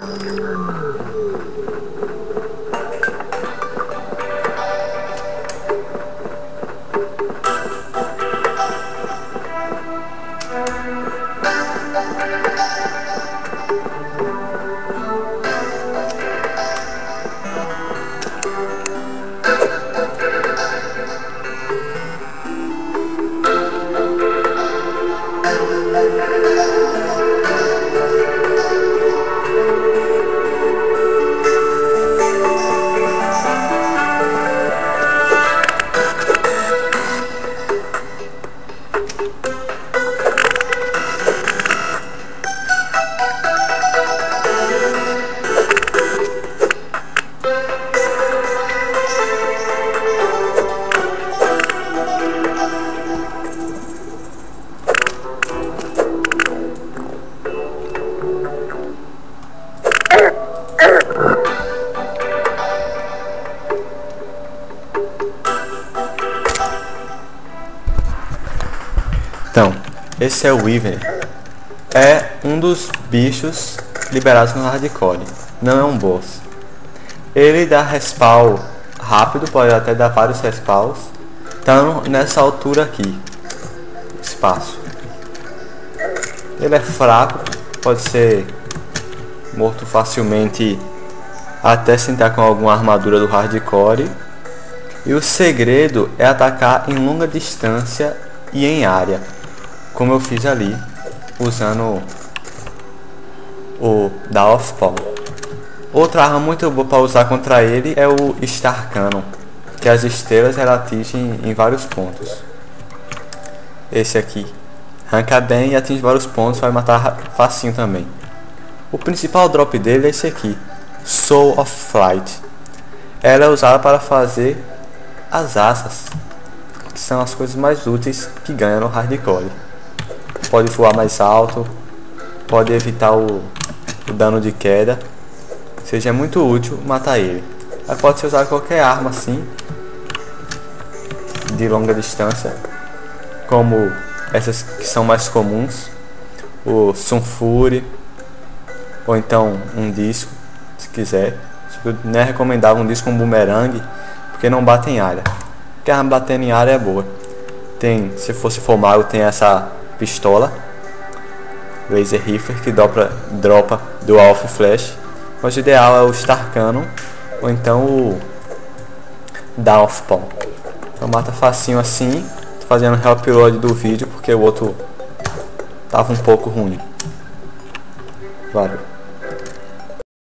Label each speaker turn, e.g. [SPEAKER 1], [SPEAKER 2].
[SPEAKER 1] Então, esse é o Wyvern. É um dos bichos liberados no hardcore. Não é um boss. Ele dá respawn rápido, pode até dar vários respawns. Então, nessa altura aqui, espaço. Ele é fraco, pode ser morto facilmente até se entrar com alguma armadura do hardcore. E o segredo é atacar em longa distância e em área, como eu fiz ali, usando o Dawn of Pawn. Outra arma muito boa para usar contra ele é o Star Cannon, que as estrelas ela atingem em vários pontos. Esse aqui arranca bem e atinge vários pontos, vai matar facinho também. O principal drop dele é esse aqui, Soul of Flight. Ela é usada para fazer as asas, que são as coisas mais úteis que ganha no hardcore. Pode voar mais alto, pode evitar o dano de queda. Seja muito útil matar ele. Aí pode ser usado qualquer arma assim, de longa distância, como essas que são mais comuns, o Sunfury, ou então um disco, se quiser. Não é recomendável um disco com boomerang, porque não bate em área. Porque a arma batendo em área é boa. Tem, se for mago, tem essa pistola Laser Rifle que dropa Dual of Flash. Mas o ideal é o Star Cannon ou então o Dawn of Pawn. Então mata facinho assim. Tô fazendo reupload do vídeo porque o outro tava um pouco ruim. Valeu.